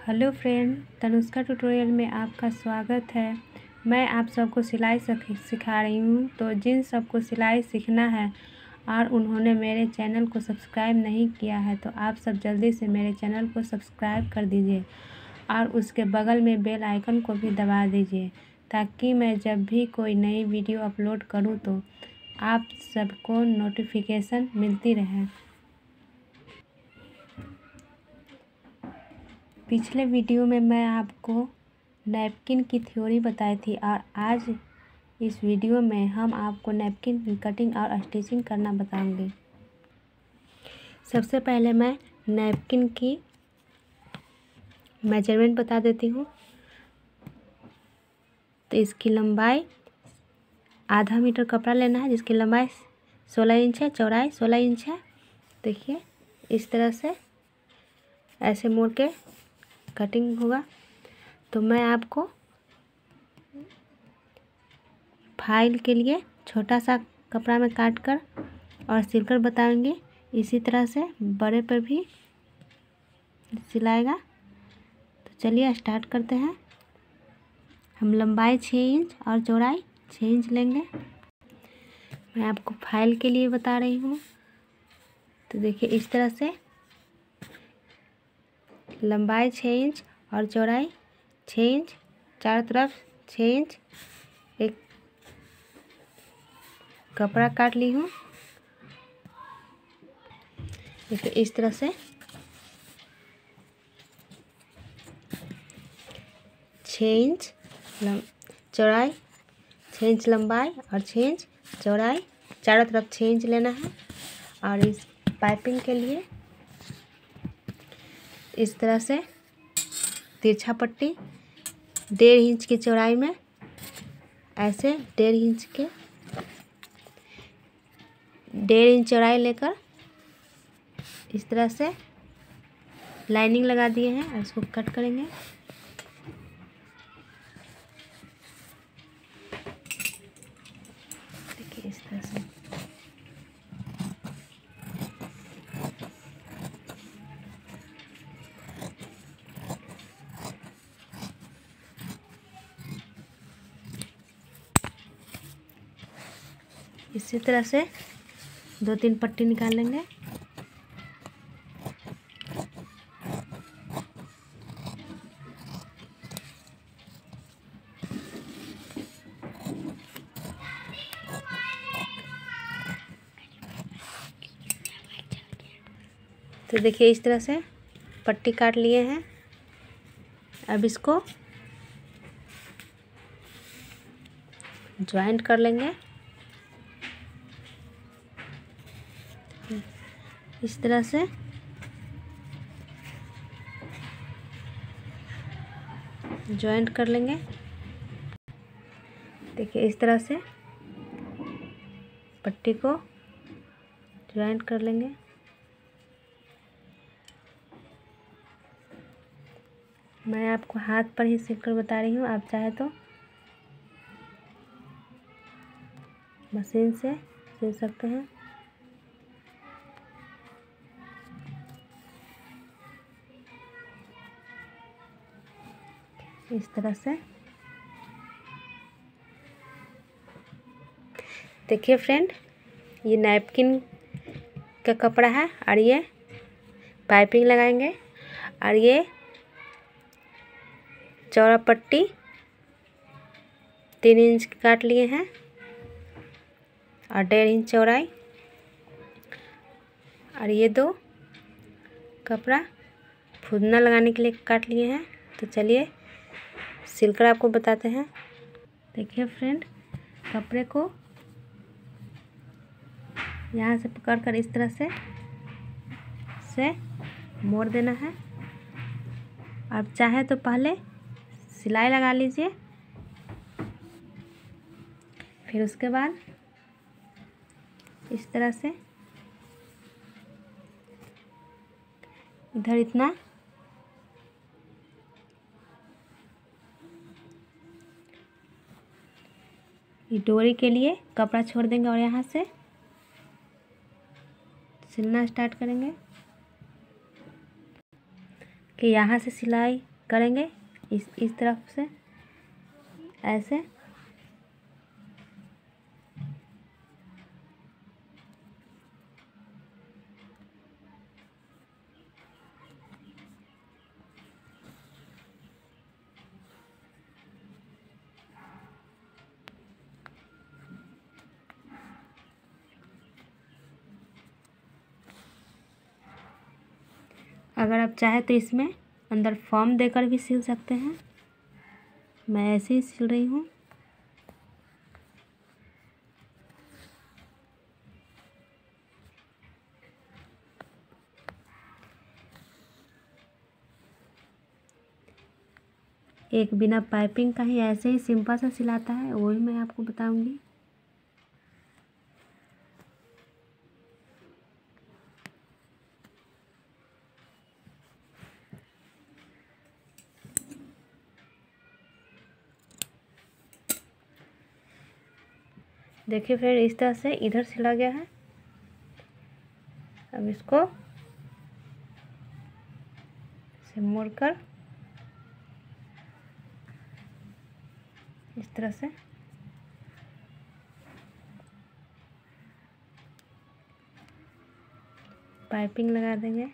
Hello friend, Tanushka tutorial में आपका स्वागत है। मैं आप सबको सिलाई सिखा रही हूँ। तो जिन सबको सिलाई सीखना है और उन्होंने मेरे चैनल को सब्सक्राइब नहीं किया है तो आप सब जल्दी से मेरे चैनल को सब्सक्राइब कर दीजिए और उसके बगल में बेल आइकन को भी दबा दीजिए ताकि मैं जब भी कोई नई वीडियो अपलोड करूँ तो आप सबको नोटिफिकेशन मिलती रहे। पिछले वीडियो में मैं आपको नैपकिन की थ्योरी बताई थी और आज इस वीडियो में हम आपको नैपकिन की कटिंग और स्टिचिंग करना बताऊंगी। सबसे पहले मैं नैपकिन की मेजरमेंट बता देती हूँ। तो इसकी लंबाई आधा मीटर कपड़ा लेना है जिसकी लंबाई 16 इंच है, चौड़ाई 16 इंच है। देखिए इस तरह से ऐसे मोड़ के कटिंग होगा। तो मैं आपको फाइल के लिए छोटा सा कपड़ा में काट कर और सिलकर बताऊंगी। इसी तरह से बड़े पर भी सिलाएगा। तो चलिए स्टार्ट करते हैं। हम लंबाई 6 इंच और चौड़ाई 6 इंच लेंगे। मैं आपको फाइल के लिए बता रही हूँ। तो देखिए इस तरह से लंबाई 6 इंच और चौड़ाई 6 इंच, चारों तरफ 6 इंच एक कपड़ा काट ली हूँ। देखिए इस तरह से 6 इंच चौड़ाई, 6 इंच लंबाई और 6 इंच चौड़ाई, चारों तरफ 6 इंच लेना है। और इस पाइपिंग के लिए इस तरह से तिरछा पट्टी 1.5 इंच की चौड़ाई में ऐसे 1.5 इंच के 1.5 इंच चौड़ाई लेकर इस तरह से लाइनिंग लगा दिए हैं और इसको कट करेंगे। देखिए इस तरह से इसी तरह से 2-3 पट्टी निकाल लेंगे। तो देखिए इस तरह से पट्टी काट लिए हैं। अब इसको ज्वाइंट कर लेंगे इस तरह से। ज्वाइंट कर लेंगे। देखिए इस तरह से पट्टी को ज्वाइंट कर लेंगे। मैं आपको हाथ पर ही सिलकर बता रही हूँ, आप चाहे तो मशीन से सिल सकते हैं। इस तरह से देखिए फ्रेंड, ये नैपकिन का कपड़ा है और ये पाइपिंग लगाएंगे और ये चौड़ा पट्टी 3 इंच काट लिए हैं और 1.5 इंच चौड़ाई और ये 2 कपड़ा फुदना लगाने के लिए काट लिए हैं। तो चलिए सिलकर आपको बताते हैं। देखिए फ्रेंड, कपड़े को यहाँ से पकड़कर इस तरह से मोड़ देना है। आप चाहे तो पहले सिलाई लगा लीजिए, फिर उसके बाद इस तरह से इधर इतना ये डोरी के लिए कपड़ा छोड़ देंगे और यहाँ से सिलना स्टार्ट करेंगे कि यहाँ से सिलाई करेंगे इस तरफ से ऐसे। अगर आप चाहे तो इसमें अंदर फॉर्म देकर भी सिल सकते हैं। मैं ऐसे ही सिल रही हूँ। एक बिना पाइपिंग का ही ऐसे ही सिंपल सा सिलाता है, वही मैं आपको बताऊंगी। देखिए फिर इस तरह से इधर सिला गया है। अब इसको से मोड़कर इस तरह से पाइपिंग लगा देंगे।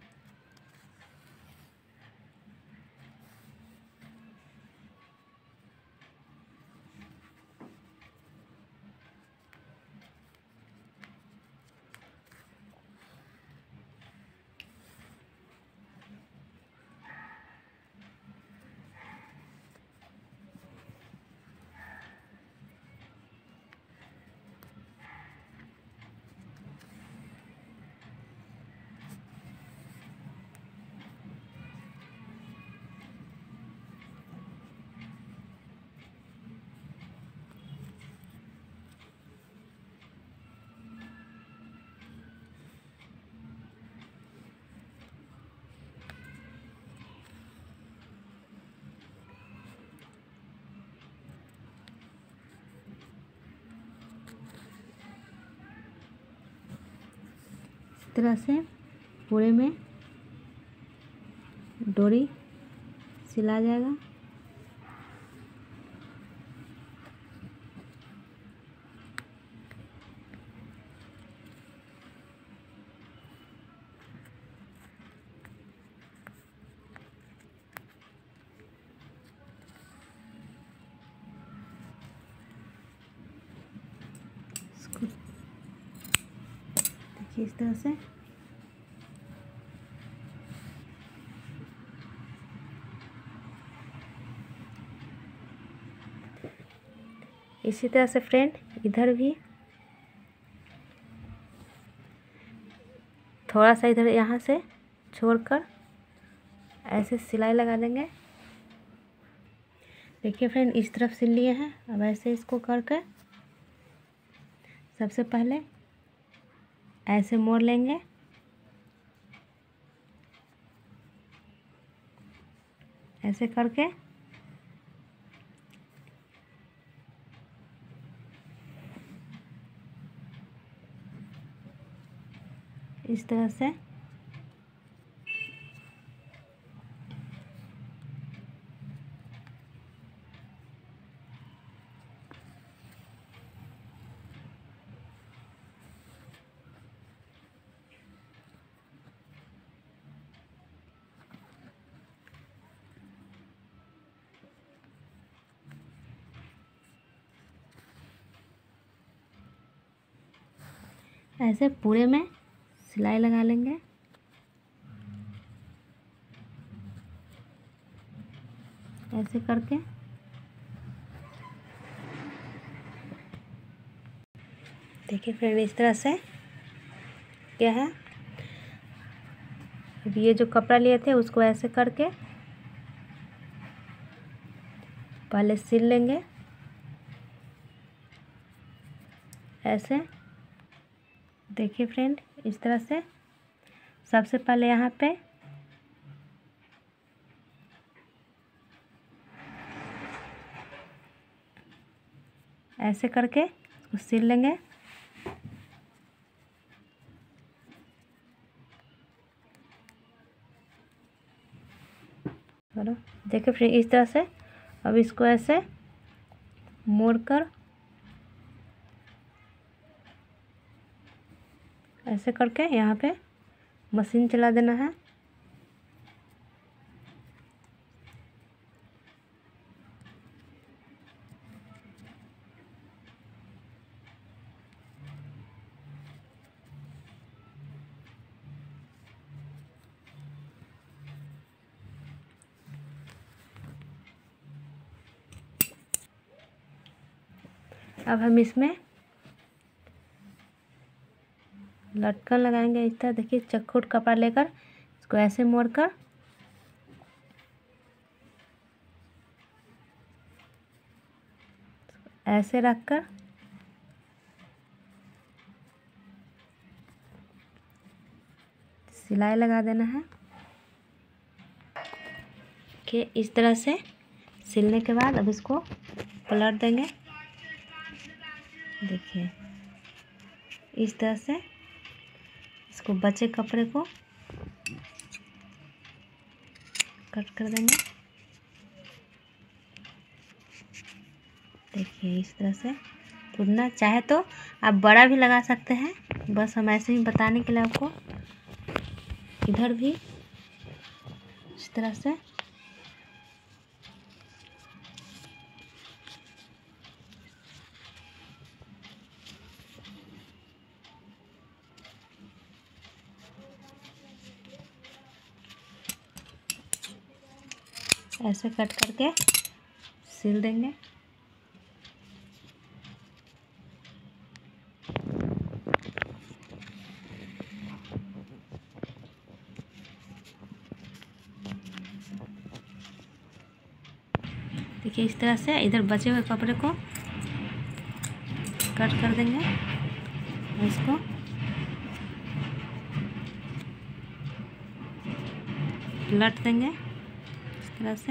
इस तरह से पूरे में डोरी सिला जाएगा। देखिए इस तरह से इसी तरह से फ्रेंड इधर भी थोड़ा सा इधर यहाँ से छोड़कर ऐसे सिलाई लगा देंगे। देखिए फ्रेंड इस तरफ सिल लिए हैं। अब ऐसे इसको करके सबसे पहले ऐसे मोड़ लेंगे। ऐसे करके इस तरह से ऐसे पूरे में सिलाई लगा लेंगे। ऐसे करके देखिए फ्रेंड इस तरह से क्या है। अब ये जो कपड़ा लिए थे उसको ऐसे करके पहले सिल लेंगे। ऐसे देखिए फ्रेंड इस तरह से सबसे पहले यहाँ पे ऐसे करके उसको सिल लेंगे। करो। देखिए फ्रेंड, इस तरह से अब इसको ऐसे मोड़कर ऐसे करके यहाँ पे मशीन चला देना है। अब हम इसमें लटकन लगाएंगे इस तरह। देखिए चक्खुट कपड़ा लेकर इसको ऐसे मोड़कर ऐसे रखकर सिलाई लगा देना है कि इस तरह से सिलने के बाद अब इसको पलट देंगे। देखिए इस तरह से इसको बचे कपड़े को कट कर देंगे। देखिए इस तरह से पुदना, चाहे तो आप बड़ा भी लगा सकते हैं, बस हम ऐसे ही बताने के लिए आपको। इधर भी इस तरह से ऐसे कट करके सिल देंगे। देखिए इस तरह से इधर बचे हुए कपड़े को कट कर देंगे। इसको लट देंगे इस तरह से।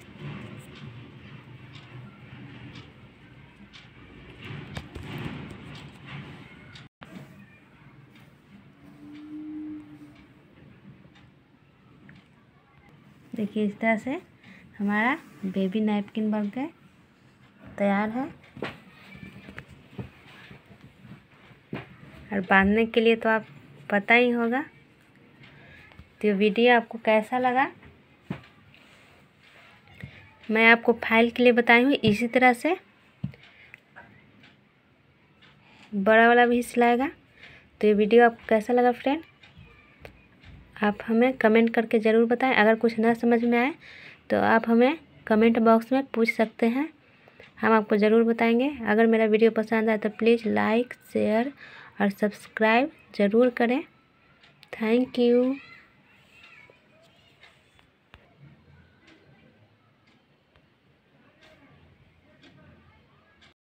देखिए इस तरह से हमारा बेबी नैपकिन बन के तैयार है। और बांधने के लिए तो आप पता ही होगा। तो वीडियो आपको कैसा लगा मैं आपको फाइल के लिए बताई हूँ। इसी तरह से बड़ा वाला भी सिलाएगा। तो ये वीडियो आपको कैसा लगा फ्रेंड, आप हमें कमेंट करके ज़रूर बताएं। अगर कुछ ना समझ में आए तो आप हमें कमेंट बॉक्स में पूछ सकते हैं, हम आपको ज़रूर बताएंगे। अगर मेरा वीडियो पसंद आए तो प्लीज़ लाइक, शेयर और सब्सक्राइब ज़रूर करें। Thank you.